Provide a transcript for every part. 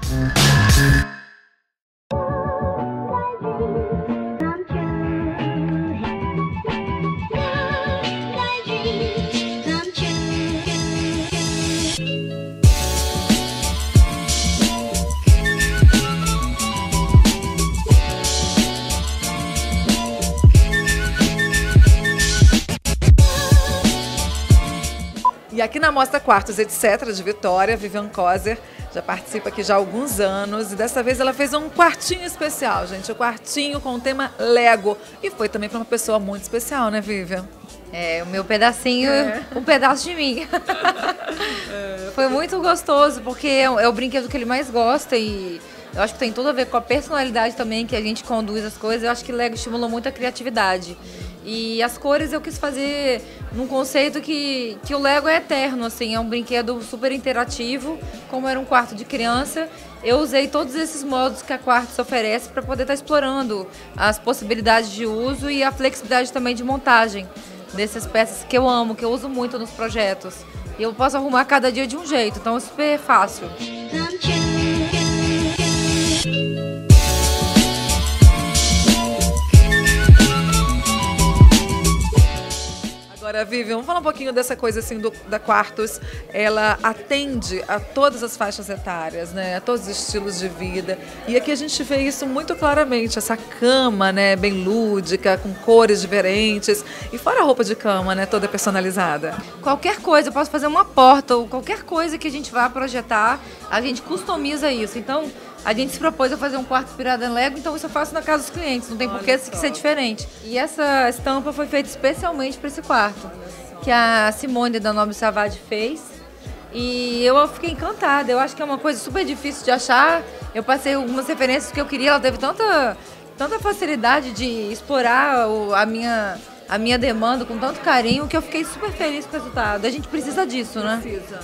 E aqui na Mostra Quartos Etc. de Vitória, Vivian Kozer já participa aqui já há alguns anos e dessa vez ela fez um quartinho especial, gente, um quartinho com o tema Lego. E foi também para uma pessoa muito especial, né, Vivian? É, o meu pedacinho, um pedaço de mim. Foi muito gostoso, porque é o brinquedo que ele mais gosta e eu acho que tem tudo a ver com a personalidade também que a gente conduz as coisas. Eu acho que Lego estimula muito a criatividade. E as cores eu quis fazer num conceito que o Lego é eterno, assim, é um brinquedo super interativo, como era um quarto de criança. Eu usei todos esses modos que a Quartz oferece para poder estar explorando as possibilidades de uso e a flexibilidade também de montagem dessas peças que eu amo, que eu uso muito nos projetos. E eu posso arrumar cada dia de um jeito, então é super fácil. Agora, Vivian, vamos falar um pouquinho dessa coisa assim da Quartos. Ela atende a todas as faixas etárias, né? A todos os estilos de vida. E aqui a gente vê isso muito claramente, essa cama, né, bem lúdica, com cores diferentes. E fora a roupa de cama, né, toda personalizada. Qualquer coisa, eu posso fazer uma porta ou qualquer coisa que a gente vá projetar, a gente customiza isso. Então, a gente se propôs a fazer um quarto inspirado em Lego, então isso eu faço na casa dos clientes, não tem por que ser diferente. E essa estampa foi feita especialmente para esse quarto, que a Simone da Nobre Savage fez. E eu fiquei encantada, eu acho que é uma coisa super difícil de achar. Eu passei algumas referências que eu queria, ela teve tanta facilidade de explorar a minha demanda com tanto carinho, que eu fiquei super feliz com o resultado. A gente precisa disso, né? Precisa.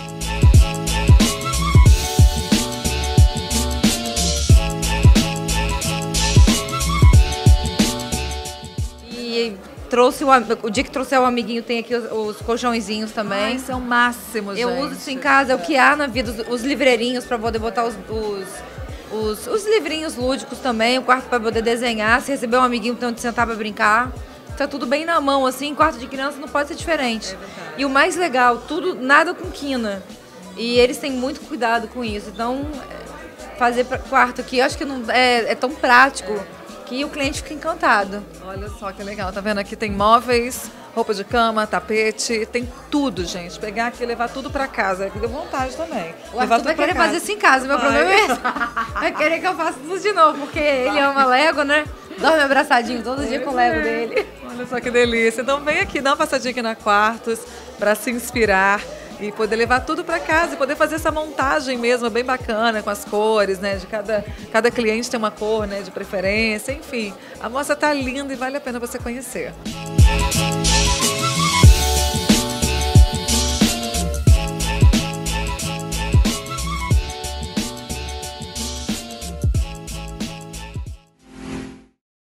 E o dia que trouxer o amiguinho tem aqui os colchõezinhos também. Ai, são máximos, eu gente. uso isso em casa, é o que há na vida, os livreirinhos para poder botar os livrinhos lúdicos também, o quarto para poder desenhar, se receber um amiguinho tem onde sentar para brincar. Tá tudo bem na mão, assim, quarto de criança não pode ser diferente. E o mais legal, nada com quina. E eles têm muito cuidado com isso. Então, fazer quarto aqui, eu acho que não é tão prático que o cliente fica encantado. Olha só que legal, tá vendo? Aqui tem móveis, roupa de cama, tapete, tem tudo, gente. Pegar aqui e levar tudo pra casa. Deu vontade também. O Arthur vai querer fazer isso em casa, meu problema é esse. Vai querer que eu faça tudo de novo, porque ele ama Lego, né? Dorme abraçadinho todo dia com o Lego dele. Olha só que delícia. Então vem aqui, dá uma passadinha aqui na Quartos pra se inspirar e poder levar tudo para casa e poder fazer essa montagem mesmo bem bacana com as cores, né? De cada cliente tem uma cor, né, de preferência, enfim. A mostra tá linda e vale a pena você conhecer.